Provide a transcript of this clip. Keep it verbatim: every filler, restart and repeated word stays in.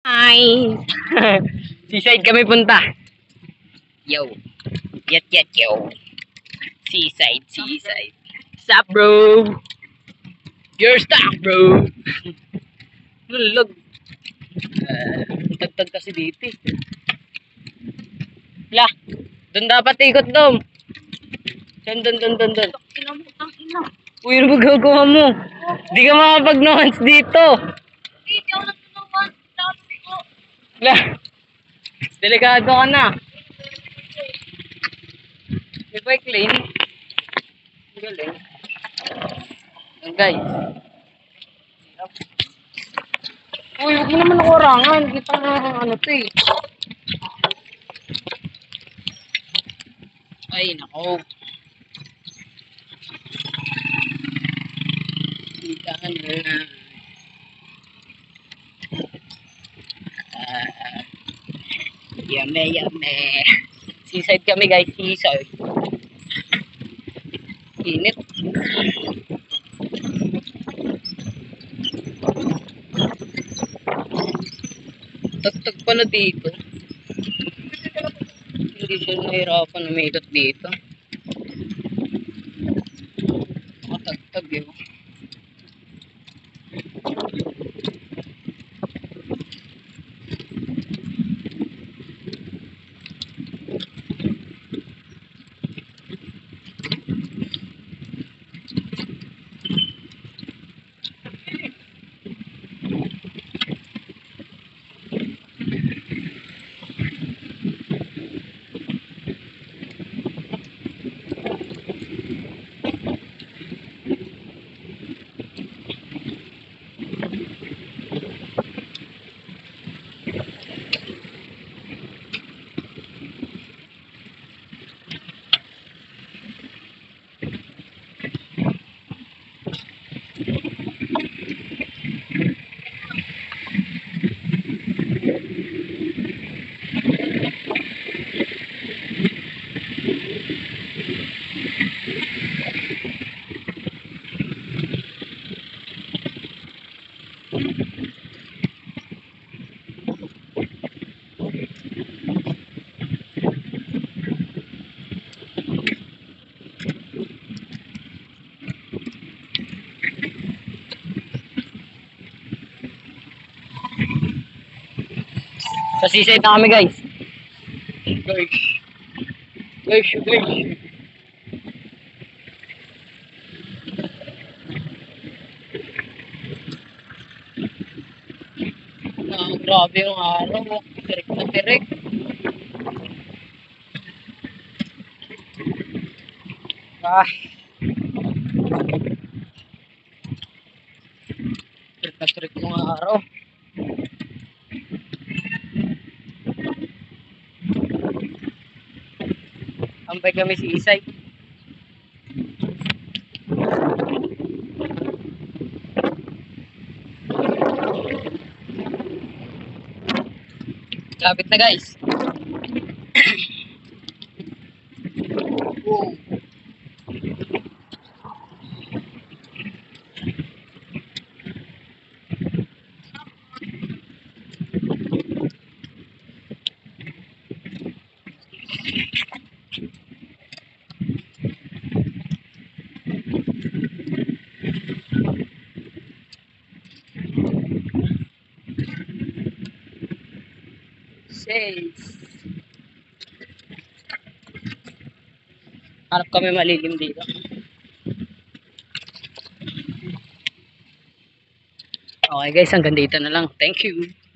Hi! Seaside kami punta. Yo. Yet yet yo. Seaside, seaside. Sup bro? Your stuck bro. Lulog. Uh, tagtag kasi dito eh. Lah, doon dapat ikot dom. Doon, doon, doon, doon, doon. Kinamutang ina. Uy, ano magagawa mo? Di ka makapag-nuance dito. Hindi, hindi ako nagtutulungan. Sabi ko. Lah, delikado ka na. May bike lane. Ang galing. Yan guys. Uy, huwag mo naman ako orangan. Kita na ano to eh. Ay, nako. Kita na. Ah, yame, yame. Seaside kami guys, seaside. Init. Tagtag pala dito. Hindi siya nahirapan na umikot dito. Nakatagtag yun. Sa seaside na kami guys. Guys. Guys, guys. Ah, grabe yung araw. Tirik na tirik. Ah. Tirik na tirik yung araw. Sampay kami si Isay. Lapit na guys. Wow. Safe. Harap kami malilim dito. Okay guys, hanggang dito na lang. Thank you.